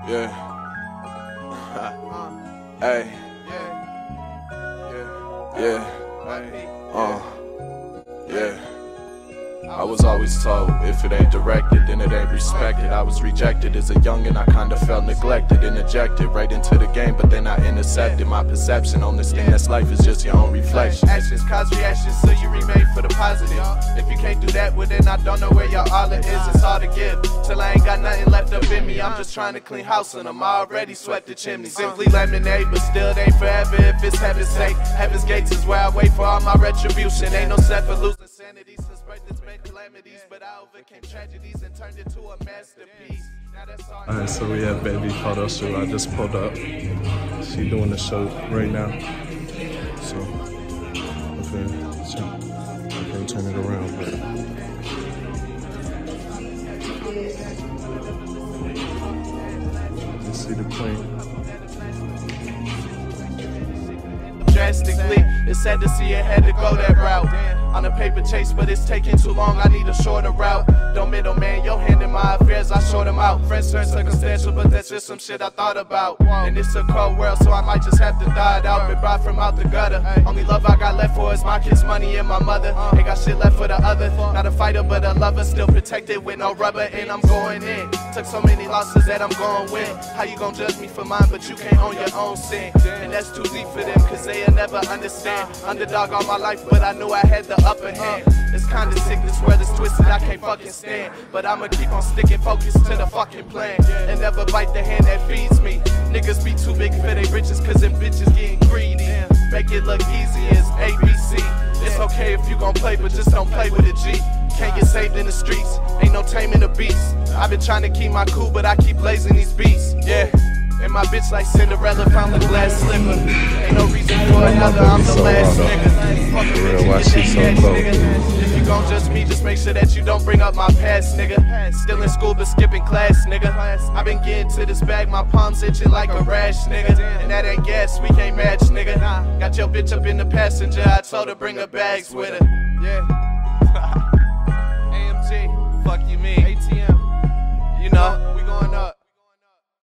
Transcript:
Yeah. Hey. Yeah. Yeah. I was always told, if it ain't directed, then it ain't respected. I was rejected as a youngin', I kinda felt neglected and ejected right into the game, but then I intercepted. My perception on this thing that's life is just your own reflection. Actions cause reactions, so you remain for the positive. If you can't do that, well then I don't know where your Allah is. It's hard to give, till I ain't got nothing left up in me. I'm just trying to clean house and I'm already swept the chimney. Simply lemonade, but still it ain't forever if it's heaven's sake. Heaven's gates is where I wait for all my retribution. Ain't no set for losing sanity since birth has been calamities, but I overcame tragedies and turned it to a masterpiece. Alright, so we have baby photo shoot. I just pulled up. She doing the show right now. So I can't turn it around, but you see the plane. Drastically, it's sad to see it had to go that route. On a paper chase, but it's taking too long, I need a shorter route. Don't middleman your hand in my affairs, I sort them out. Friends turn circumstantial, but that's just some shit I thought about. And it's a cold world, so I might just have to die it out. Been brought from out the gutter. Only love I got left for is my kids, money, and my mother. Ain't got shit left for the other. Not a fighter, but a lover. Still protected with no rubber, and I'm going in. Took so many losses that I'm going win. How you gon' judge me for mine, but you can't own your own sin? And that's too deep for them, cause they'll never understand. Underdog all my life, but I knew I had the upper hand. It's kinda sick, this world is twisted, I can't fucking stand. But I'ma keep on sticking focused to the fucking plan. And never bite the hand that feeds me. Niggas be too big for they riches, cause them bitches getting greedy. Make it look easy as ABC. It's okay if you gon' play, but just don't play with a G. Can't get saved in the streets, ain't no taming the beast. I've been trying to keep my cool, but I keep blazing these beats. Yeah. And my bitch like Cinderella found the glass slipper. Ain't no reason for another, I'm the last nigga. Fuck a bitch, why she so cold? If you gon' judge me, just make sure that you don't bring up my past, nigga. Still in school, but skipping class, nigga. I been getting to this bag, my palms itching like a rash, nigga. And that ain't gas, we can't match, nigga. Got your bitch up in the passenger, I told her bring her bags with her. Yeah. AMG, fuck you mean. ATM, you know.